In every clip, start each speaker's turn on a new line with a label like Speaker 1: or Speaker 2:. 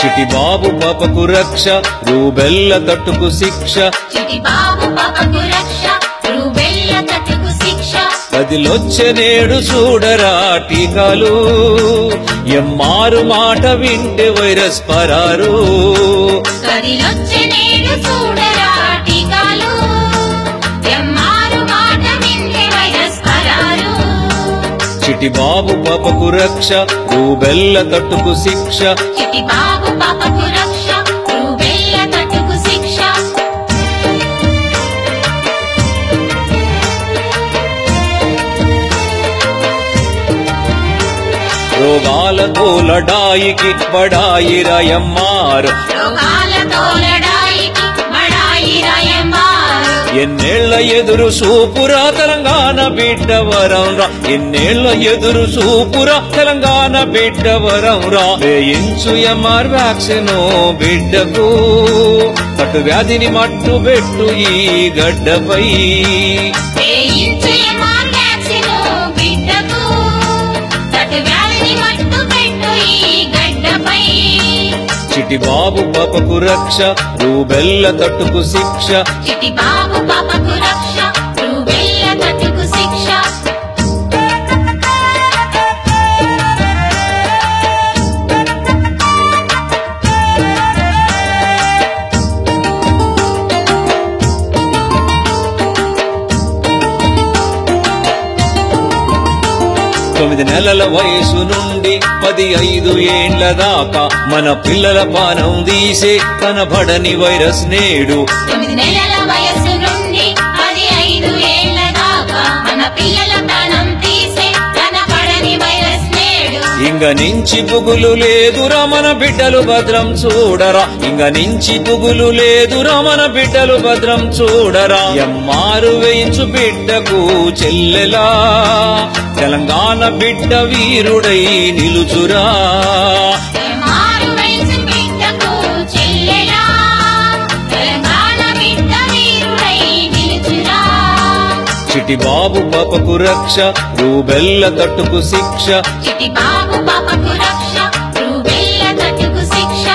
Speaker 1: చిటి బాబు పాపకు రక్ష రూబెల్ల తట్టుకు శిక్ష
Speaker 2: చిటి బాబు పాపకు రక్ష రూబెల్ల తట్టుకు శిక్ష
Speaker 1: కదిలొచ్చే నేడు చూడరా టీకాలు ఎమ్మారు మాట వింటే వైరస్ పరారు
Speaker 2: కదిలొచ్చే నేడు చూడరా టీకాలు ఎమ్మారు మాట వింటే వైరస్ పరారు
Speaker 1: చిటి బాబు పాపకు రక్ష రూబెల్ల తట్టుకు శిక్ష
Speaker 2: చిటి బాబు పాపకు రక్ష రూబెల్ల తట్టుకు శిక్ష
Speaker 1: రోగాలతో లడాయికి బడాయి రాయమ్మారు
Speaker 2: రోగాలతో లడాయికి బడాయి రాయమ్మారు
Speaker 1: ఎన్నేళ్ల ఎదురు చూపురా తెలంగాణ బిడ్డ వరంరా ఎన్నేళ్ల ఎదురు చూపురా తెలంగాణ బిడ్డ వరంరా వేయించు ఎంఆర్ వ్యాక్సిన్ బిడ్డకు తట్టు వ్యాధిని మట్టు పెట్టు ఈ గడ్డపై
Speaker 2: వేయించు ఎంఆర్ వ్యాక్సిన్ బిడ్డకు తట్టు వ్యాధిని మట్టు పెట్టు ఈ గడ్డపై
Speaker 1: చిటి బాబు పాపకు రక్ష రూబెల్ల తట్టుకు శిక్ష
Speaker 2: చిటి బాబు పాపకు రక్ష రూబెల్ల తట్టుకు శిక్ష
Speaker 1: తొమ్మిది నెలల వయసు నుండి 15 ఏండ్ల దాకా మన పిల్లల పానం తీసే కనబడని వైరస్ నేడు
Speaker 2: 9 నెలల వయసు నుండి 15 ఏళ్ల దాకా మన పిల్లల ప్రాణం తీసే కనపడని వైరస్ నేడు
Speaker 1: ఇంగ నుంచి పుగులు లేదురా మన బిడ్డలు భద్రం చూడరా ఇంగ నుంచి పుగులు లేదురా మన బిడ్డలు భద్రం చూడరా ఎమ్మారు వేయించు బిడ్డకు చెల్లెలా తెలంగాణ బిడ్డ వీరుడై నిలుచురా
Speaker 2: మారు వయసు బిడ్డకు చెల్లెలా తెలంగాణ బిడ్డ వీరుడై నిలుచురా
Speaker 1: చిటి బాబు పాపకు రక్ష రూబెల్ల తట్టుకు శిక్ష
Speaker 2: చిటి బాబు పాపకు రక్ష రూబెల్ల తట్టుకు శిక్ష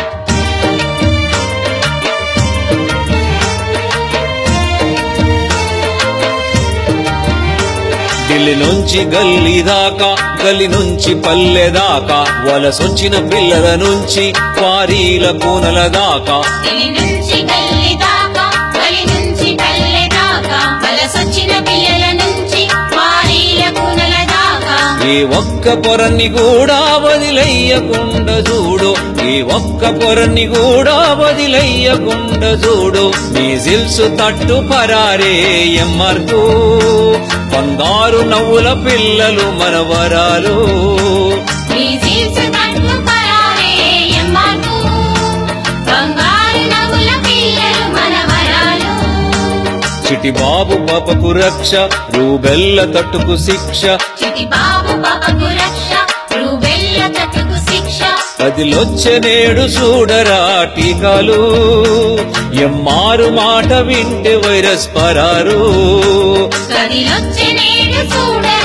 Speaker 1: ఢిల్లీ నుంచి గల్లీ దాకా గల్లీ నుంచి పల్లె దాకా వలసొచ్చిన పిల్లల నుంచి వారీల కోనల దాకా
Speaker 2: గలి నుంచి గల్లి దాకా గలి నుంచి పల్లె దాకా వలసొచ్చిన పిల్లల నుంచి వారీల కూనల దాకా
Speaker 1: ఏ ఒక్క పొరన్ని కూడా వదిలయ్యకుండా చూడు ఏ ఒక్క పొరన్ని కూడా వదిలయ్యకుండా చూడు మీజిల్స్ తట్టు పరారే ఎమ్మర్కు బంగారు నవ్వుల పిల్లలు మనవరాలు
Speaker 2: మీజిల్స్ తట్టు పరారే ఎమ్మాకు బంగారు నవ్వుల పిల్లలు మనవరాలు
Speaker 1: చిటి బాబు పాపకు రక్ష రూబెల్ల తట్టుకు శిక్ష
Speaker 2: చిటి బాబు పాపకు రక్ష రూబెల్ల తట్టుకు శిక్ష
Speaker 1: కదిలొచ్చే నేడు చూడరా టీకాలు ఎమ్మారు మాట వింటే వైరస్ పరారు
Speaker 2: కదిలొచ్చే నేడు చూడరా